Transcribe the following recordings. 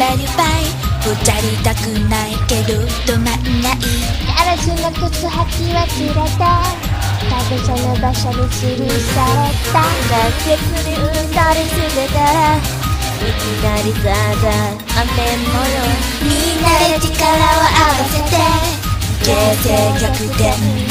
れる場合ぽっちゃりたくないけどどまんないガラスの靴履き忘れた会社の場所に吊るされた来月にうんだりしてたらいきなりザーザー雨模様みんなで力を合わせて形勢逆転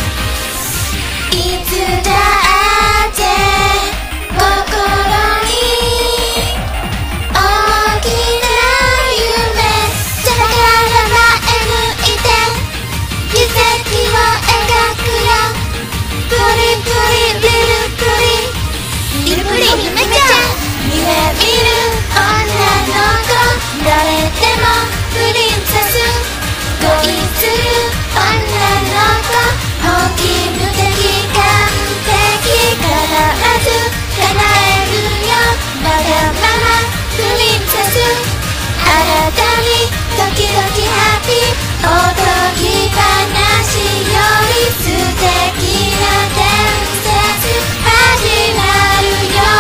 いつだって心に大きな夢だから前向いて奇跡を描くよプリプリリルプリリルプリ姫ちゃん夢見る女の子誰でもプリンセス恋する女の子本気無敵完璧必ず叶えるよまだまだプリンセスあなたにドキドキハッピーおとぎ話より素敵な伝説始まるよ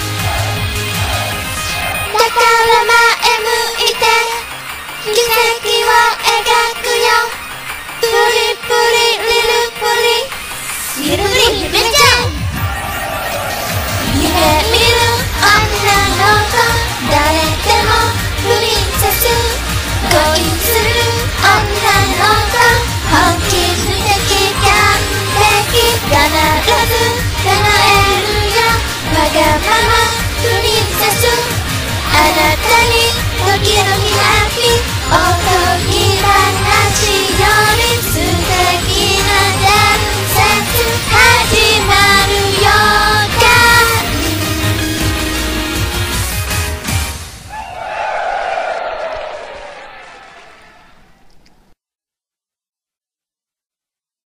だから前向いて奇跡